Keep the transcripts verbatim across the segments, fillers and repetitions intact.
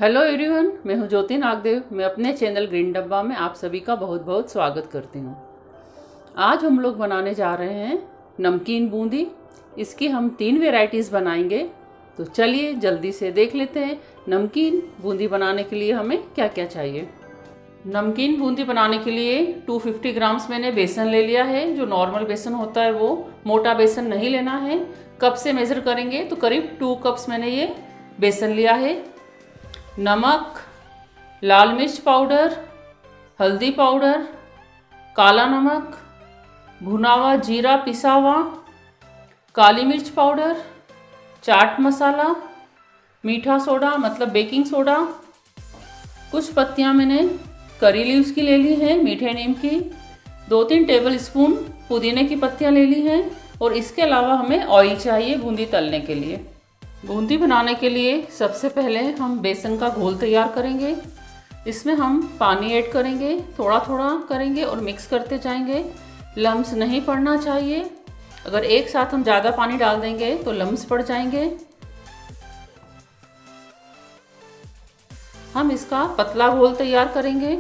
Hello everyone, मैं हूं ज्योति नागदेव। मैं अपने चैनल ग्रीन डब्बा में आप सभी का बहुत बहुत स्वागत करती हूं। आज हम लोग बनाने जा रहे हैं नमकीन बूंदी। इसकी हम तीन वेराइटीज़ बनाएंगे। तो चलिए जल्दी से देख लेते हैं नमकीन बूंदी बनाने के लिए हमें क्या क्या चाहिए। नमकीन बूंदी बनाने के लिए दो सौ पचास ग्राम्स मैंने बेसन ले लिया है। जो नॉर्मल बेसन होता है वो, मोटा बेसन नहीं लेना है। कप से मेज़र करेंगे तो करीब टू कप्स मैंने ये बेसन लिया है। नमक, लाल मिर्च पाउडर, हल्दी पाउडर, काला नमक, भुना हुआ जीरा पिसा हुआ, काली मिर्च पाउडर, चाट मसाला, मीठा सोडा मतलब बेकिंग सोडा। कुछ पत्तियां मैंने करी लीव्स की ले ली हैं, मीठे नीम की। दो तीन टेबल स्पून पुदीने की पत्तियां ले ली हैं। और इसके अलावा हमें ऑयल चाहिए बूंदी तलने के लिए। बूंदी बनाने के लिए सबसे पहले हम बेसन का घोल तैयार करेंगे। इसमें हम पानी ऐड करेंगे, थोड़ा थोड़ा करेंगे और मिक्स करते जाएंगे। लम्स नहीं पड़ना चाहिए। अगर एक साथ हम ज़्यादा पानी डाल देंगे तो लम्स पड़ जाएंगे। हम इसका पतला घोल तैयार करेंगे।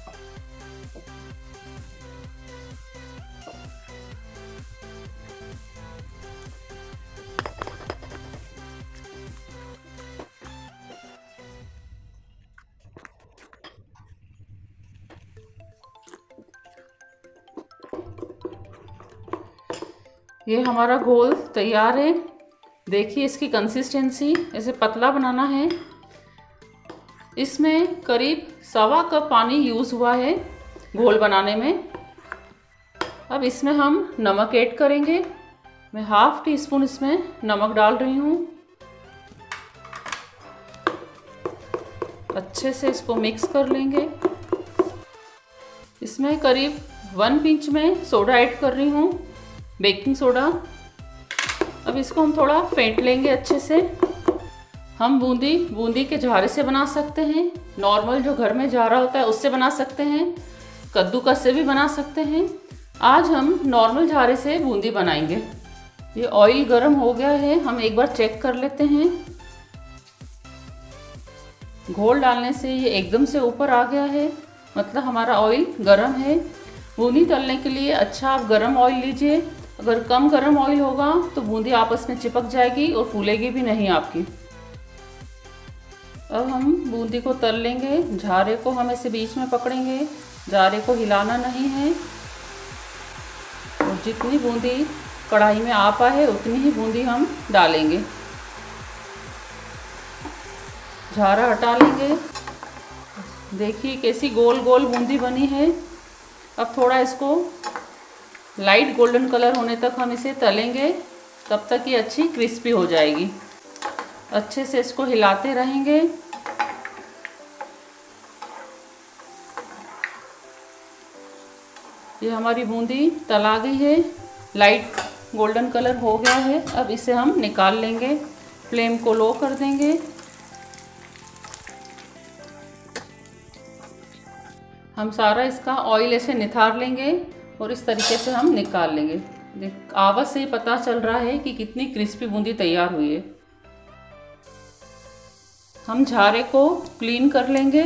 ये हमारा घोल तैयार है। देखिए इसकी कंसिस्टेंसी, ऐसे पतला बनाना है। इसमें करीब सवा कप पानी यूज़ हुआ है घोल बनाने में। अब इसमें हम नमक ऐड करेंगे। मैं हाफ टी स्पून इसमें नमक डाल रही हूँ। अच्छे से इसको मिक्स कर लेंगे। इसमें करीब वन पिंच में सोडा ऐड कर रही हूँ, बेकिंग सोडा। अब इसको हम थोड़ा फेंट लेंगे अच्छे से। हम बूंदी बूंदी के झारे से बना सकते हैं, नॉर्मल जो घर में झारा होता है उससे बना सकते हैं, कद्दूकस से भी बना सकते हैं। आज हम नॉर्मल झारे से बूंदी बनाएंगे। ये ऑयल गर्म हो गया है, हम एक बार चेक कर लेते हैं। घोल डालने से ये एकदम से ऊपर आ गया है, मतलब हमारा ऑयल गर्म है। बूंदी तलने के लिए अच्छा आप गर्म ऑयल लीजिए। अगर कम गर्म ऑयल होगा तो बूंदी आपस में चिपक जाएगी और फूलेगी भी नहीं आपकी। अब हम बूंदी को तल लेंगे। झारे को हम ऐसे बीच में पकड़ेंगे, झारे को हिलाना नहीं है। और जितनी बूंदी कढ़ाई में आ पाए उतनी ही बूंदी हम डालेंगे। झारा हटा लेंगे। देखिए कैसी गोल गोल बूंदी बनी है। अब थोड़ा इसको लाइट गोल्डन कलर होने तक हम इसे तलेंगे, तब तक ये अच्छी क्रिस्पी हो जाएगी। अच्छे से इसको हिलाते रहेंगे। ये हमारी बूंदी तला गई है, लाइट गोल्डन कलर हो गया है। अब इसे हम निकाल लेंगे। फ्लेम को लो कर देंगे। हम सारा इसका ऑयल ऐसे निथार लेंगे और इस तरीके से हम निकाल लेंगे। देख आवाज़ से ही पता चल रहा है कि कितनी क्रिस्पी बूंदी तैयार हुई है। हम झारे को क्लीन कर लेंगे।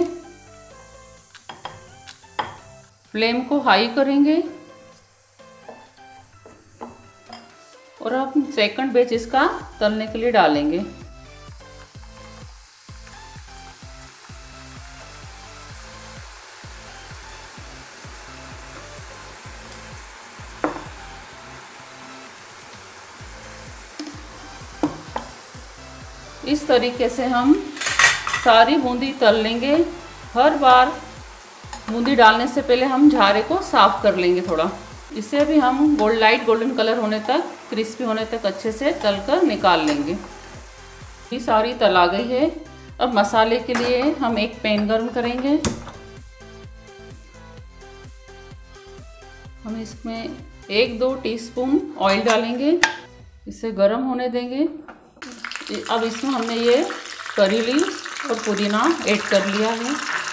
फ्लेम को हाई करेंगे और अब सेकंड बैच इसका तलने के लिए डालेंगे। इस तरीके से हम सारी बूंदी तल लेंगे। हर बार बूंदी डालने से पहले हम झारे को साफ कर लेंगे थोड़ा। इसे भी हम गोल्ड लाइट गोल्डन कलर होने तक, क्रिस्पी होने तक अच्छे से तल कर निकाल लेंगे। ये सारी तला गई है। अब मसाले के लिए हम एक पैन गर्म करेंगे। हम इसमें एक दो टीस्पून ऑयल डालेंगे, इसे गर्म होने देंगे। अब इसमें हमने ये करी लीव्स और पुदीना ऐड कर लिया है।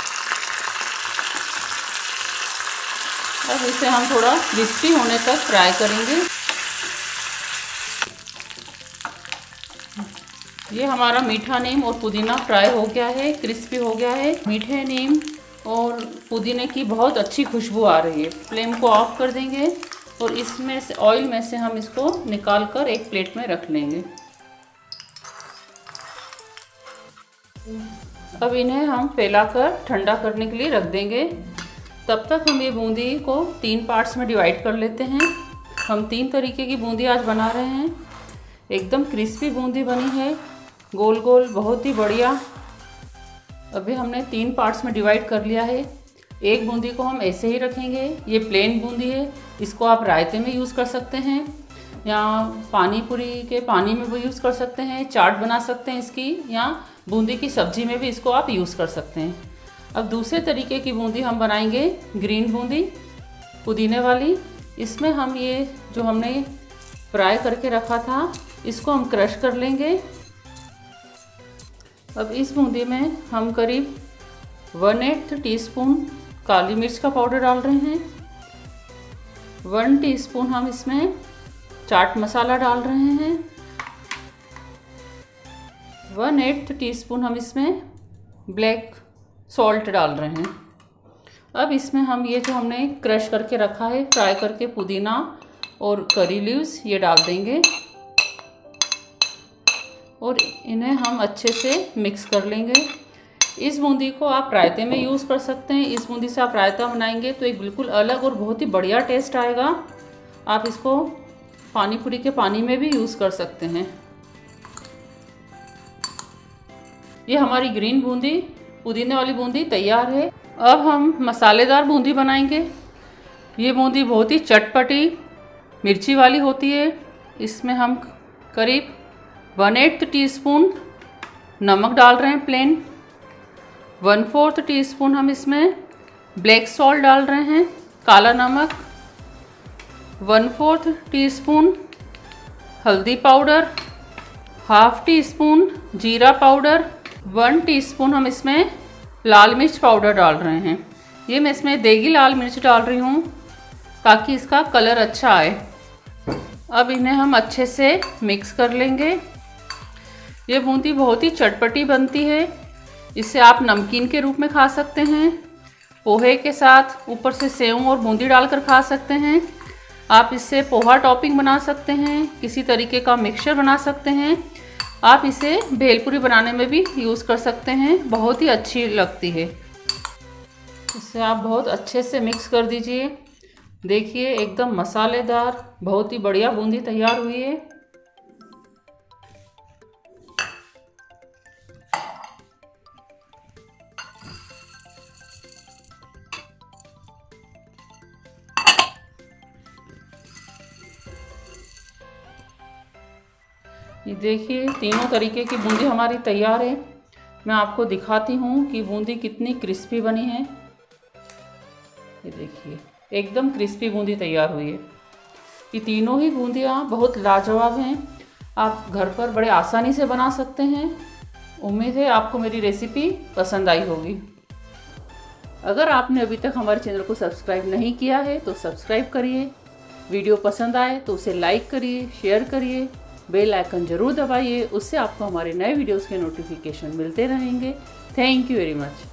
अब इसे हम थोड़ा क्रिस्पी होने तक फ्राई करेंगे। ये हमारा मीठा नीम और पुदीना फ्राई हो गया है, क्रिस्पी हो गया है। मीठे नीम और पुदीने की बहुत अच्छी खुशबू आ रही है। फ्लेम को ऑफ कर देंगे और इसमें से ऑयल में से हम इसको निकाल कर एक प्लेट में रख लेंगे। अब इन्हें हम फैलाकर ठंडा करने के लिए रख देंगे। तब तक हम ये बूंदी को तीन पार्ट्स में डिवाइड कर लेते हैं। हम तीन तरीके की बूंदी आज बना रहे हैं। एकदम क्रिस्पी बूंदी बनी है, गोल गोल, बहुत ही बढ़िया। अभी हमने तीन पार्ट्स में डिवाइड कर लिया है। एक बूंदी को हम ऐसे ही रखेंगे, ये प्लेन बूंदी है। इसको आप रायते में यूज़ कर सकते हैं या पानी पूरी के पानी में भी यूज़ कर सकते हैं, चाट बना सकते हैं इसकी, या बूंदी की सब्जी में भी इसको आप यूज़ कर सकते हैं। अब दूसरे तरीके की बूंदी हम बनाएंगे, ग्रीन बूंदी पुदीने वाली। इसमें हम ये जो हमने फ्राई करके रखा था इसको हम क्रश कर लेंगे। अब इस बूंदी में हम करीब वन एट्थ टी स्पून काली मिर्च का पाउडर डाल रहे हैं। वन टीस्पून हम इसमें चाट मसाला डाल रहे हैं। वन एट्थ टी स्पून हम इसमें ब्लैक सॉल्ट डाल रहे हैं। अब इसमें हम ये जो हमने क्रश करके रखा है फ्राई करके पुदीना और करी लीव्स ये डाल देंगे और इन्हें हम अच्छे से मिक्स कर लेंगे। इस बूंदी को आप रायते में यूज़ कर सकते हैं। इस बूंदी से आप रायता बनाएंगे तो एक बिल्कुल अलग और बहुत ही बढ़िया टेस्ट आएगा। आप इसको पानी पूरी के पानी में भी यूज़ कर सकते हैं। ये हमारी ग्रीन बूंदी पुदीने वाली बूंदी तैयार है। अब हम मसालेदार बूंदी बनाएंगे। ये बूंदी बहुत ही चटपटी मिर्ची वाली होती है। इसमें हम करीब वन एट्थ टी स्पून नमक डाल रहे हैं plain. One fourth teaspoon हम इसमें ब्लैक सॉल्ट डाल रहे हैं, काला नमक। वन फोर्थ टी स्पून हल्दी पाउडर, हाफ टी स्पून जीरा पाउडर, वन टीस्पून हम इसमें लाल मिर्च पाउडर डाल रहे हैं। ये मैं इसमें देगी लाल मिर्च डाल रही हूँ ताकि इसका कलर अच्छा आए। अब इन्हें हम अच्छे से मिक्स कर लेंगे। ये बूंदी बहुत ही चटपटी बनती है। इसे आप नमकीन के रूप में खा सकते हैं, पोहे के साथ ऊपर से सेव और बूंदी डालकर खा सकते हैं। आप इससे पोहा टॉपिंग बना सकते हैं, किसी तरीके का मिक्सचर बना सकते हैं। आप इसे भेलपुरी बनाने में भी यूज़ कर सकते हैं, बहुत ही अच्छी लगती है। इसे आप बहुत अच्छे से मिक्स कर दीजिए। देखिए एकदम मसालेदार बहुत ही बढ़िया बूंदी तैयार हुई है। ये देखिए तीनों तरीके की बूंदी हमारी तैयार है। मैं आपको दिखाती हूँ कि बूंदी कितनी क्रिस्पी बनी है। ये देखिए एकदम क्रिस्पी बूंदी तैयार हुई है। ये तीनों ही बूंदियाँ बहुत लाजवाब हैं। आप घर पर बड़े आसानी से बना सकते हैं। उम्मीद है आपको मेरी रेसिपी पसंद आई होगी। अगर आपने अभी तक हमारे चैनल को सब्सक्राइब नहीं किया है तो सब्सक्राइब करिए। वीडियो पसंद आए तो उसे लाइक करिए, शेयर करिए, बेल आइकन ज़रूर दबाइए। उससे आपको हमारे नए वीडियोस के नोटिफिकेशन मिलते रहेंगे। Thank you very much.